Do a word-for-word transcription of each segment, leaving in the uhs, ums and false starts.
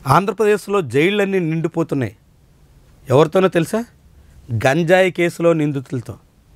ఆంధ్రప్రదేశ్లో జైళ్ళన్నీ నిండిపోతున్నాయి. ఎవరితోనో తెలుసా? గంజాయి కేసులో నిందితులతో.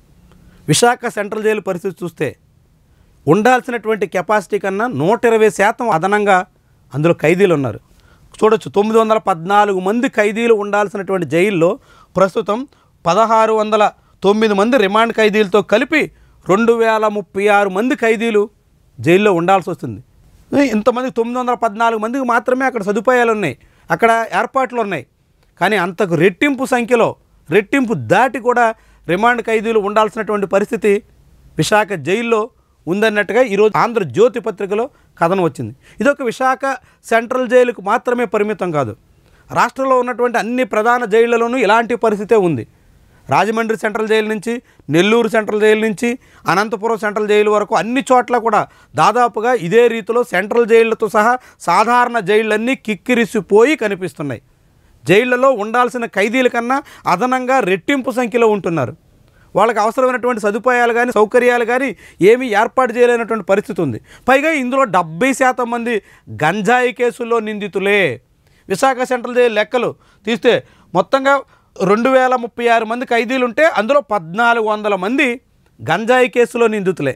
విశాఖ సెంట్రల్ జైలు పరిస్థితి చూస్తే ఉండాల్సినటువంటి కెపాసిటీ కన్నా నూట ఇరవై శాతం అదనంగా అందులో ఖైదీలు ఉన్నారు. చూడొచ్చు, తొమ్మిది వందల పద్నాలుగు మంది ఖైదీలు ఉండాల్సినటువంటి జైల్లో ప్రస్తుతం పదహారు వందల తొమ్మిది మంది రిమాండ్ ఖైదీలతో కలిపి రెండు వేల ముప్పై ఆరు మంది ఖైదీలు జైల్లో ఉండాల్సి వస్తుంది. ఇంతమంది తొమ్మిది వందల పద్నాలుగు మందికి మాత్రమే అక్కడ సదుపాయాలు ఉన్నాయి, అక్కడ ఏర్పాట్లు ఉన్నాయి. కానీ అంతకు రెట్టింపు సంఖ్యలో, రెట్టింపు దాటి కూడా రిమాండ్ ఖైదీలు ఉండాల్సినటువంటి పరిస్థితి విశాఖ జైల్లో ఉందన్నట్టుగా ఈరోజు ఆంధ్రజ్యోతి పత్రికలో కథనం వచ్చింది. ఇదొక విశాఖ సెంట్రల్ జైలుకు మాత్రమే పరిమితం కాదు, రాష్ట్రంలో ఉన్నటువంటి అన్ని ప్రధాన జైళ్లలోనూ ఇలాంటి పరిస్థితే ఉంది. రాజమండ్రి సెంట్రల్ జైలు నుంచి, నెల్లూరు సెంట్రల్ జైలు నుంచి, అనంతపురం సెంట్రల్ జైలు వరకు అన్ని చోట్ల కూడా దాదాపుగా ఇదే రీతిలో సెంట్రల్ జైళ్లతో సహా సాధారణ జైళ్ళన్నీ కిక్కిరిసిపోయి కనిపిస్తున్నాయి. జైళ్లలో ఉండాల్సిన ఖైదీల కన్నా అదనంగా రెట్టింపు సంఖ్యలో ఉంటున్నారు. వాళ్ళకి అవసరమైనటువంటి సదుపాయాలు కానీ సౌకర్యాలు కానీ ఏమీ ఏర్పాటు చేయలేనటువంటి పరిస్థితి ఉంది. పైగా ఇందులో డెబ్బై శాతం మంది గంజాయి కేసుల్లో నిందితులే. విశాఖ సెంట్రల్ జైలు లెక్కలు తీస్తే మొత్తంగా రెండు వేల ముప్పై ఆరు మంది ఖైదీలు ఉంటే అందులో పద్నాలుగు వందల మంది గంజాయి కేసులో నిందితులే.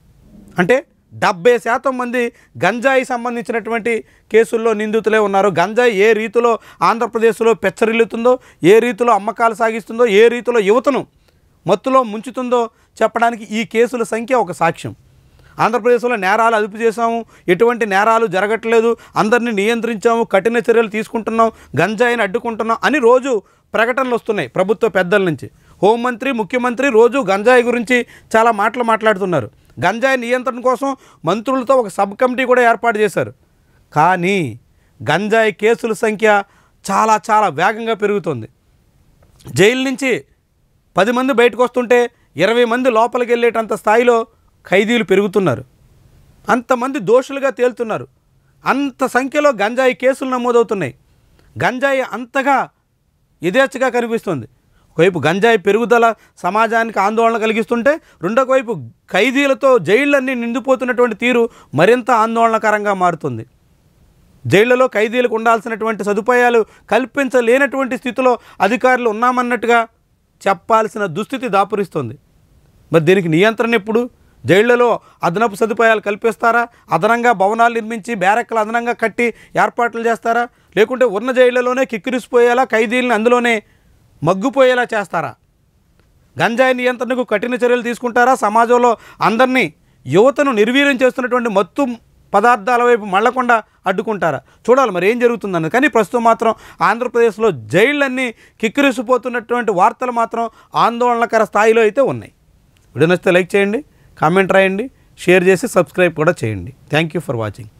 అంటే డెబ్బై శాతం మంది గంజాయి సంబంధించినటువంటి కేసుల్లో నిందితులే ఉన్నారు. గంజాయి ఏ రీతిలో ఆంధ్రప్రదేశ్లో పెచ్చరిల్లుతుందో, ఏ రీతిలో అమ్మకాలు సాగిస్తుందో, ఏ రీతిలో యువతను మత్తులో ముంచుతుందో చెప్పడానికి ఈ కేసుల సంఖ్య ఒక సాక్ష్యం. ఆంధ్రప్రదేశ్లో నేరాలు అదుపు చేశాము, ఎటువంటి నేరాలు జరగట్లేదు, అందరినీ నియంత్రించాము, కఠిన చర్యలు తీసుకుంటున్నాం, గంజాయిని అడ్డుకుంటున్నాం అని రోజు ప్రకటనలు వస్తున్నాయి ప్రభుత్వ పెద్దల నుంచి. హోంమంత్రి, ముఖ్యమంత్రి రోజు గంజాయి గురించి చాలా మాటలు మాట్లాడుతున్నారు. గంజాయి నియంత్రణ కోసం మంత్రులతో ఒక సబ్ కమిటీ కూడా ఏర్పాటు చేశారు. కానీ గంజాయి కేసుల సంఖ్య చాలా చాలా వేగంగా పెరుగుతుంది. జైలు నుంచి పది మంది బయటకు వస్తుంటే ఇరవై మంది లోపలికి వెళ్ళేటంత స్థాయిలో ఖైదీలు పెరుగుతున్నారు. అంతమంది దోషులుగా తేలుతున్నారు. అంత సంఖ్యలో గంజాయి కేసులు నమోదవుతున్నాయి. గంజాయి అంతగా యథేచ్ఛగా కనిపిస్తుంది. ఒకవైపు గంజాయి పెరుగుదల సమాజానికి ఆందోళన కలిగిస్తుంటే, రెండొక వైపు ఖైదీలతో జైళ్ళన్నీ నిండిపోతున్నటువంటి తీరు మరింత ఆందోళనకరంగా మారుతుంది. జైళ్లలో ఖైదీలకు ఉండాల్సినటువంటి సదుపాయాలు కల్పించలేనటువంటి స్థితిలో అధికారులు ఉన్నామన్నట్టుగా చెప్పాల్సిన దుస్థితి దాపురిస్తుంది. మరి దీనికి నియంత్రణ ఎప్పుడు? జైళ్లలో అదనపు సదుపాయాలు కల్పిస్తారా? అదనంగా భవనాలు నిర్మించి బ్యారెక్లు అదనంగా కట్టి ఏర్పాట్లు చేస్తారా? లేకుంటే ఉన్న జైళ్లలోనే కిక్కిరిసిపోయేలా ఖైదీలను అందులోనే మగ్గుపోయేలా చేస్తారా? గంజాయి నియంత్రణకు కఠిన చర్యలు తీసుకుంటారా? సమాజంలో అందరినీ, యువతను నిర్వీర్యం చేస్తున్నటువంటి మత్తు పదార్థాల వైపు మళ్ళకుండా అడ్డుకుంటారా? చూడాలి మరి ఏం జరుగుతుందన్నది. కానీ ప్రస్తుతం మాత్రం ఆంధ్రప్రదేశ్లో జైళ్ళన్నీ కిక్కిరిసిపోతున్నటువంటి వార్తలు మాత్రం ఆందోళనకర స్థాయిలో అయితే ఉన్నాయి. వీడియో నచ్చితే లైక్ చేయండి, కామెంట్ రాయండి, షేర్ చేసి సబ్స్క్రైబ్ కూడా చేయండి. Thank you for watching.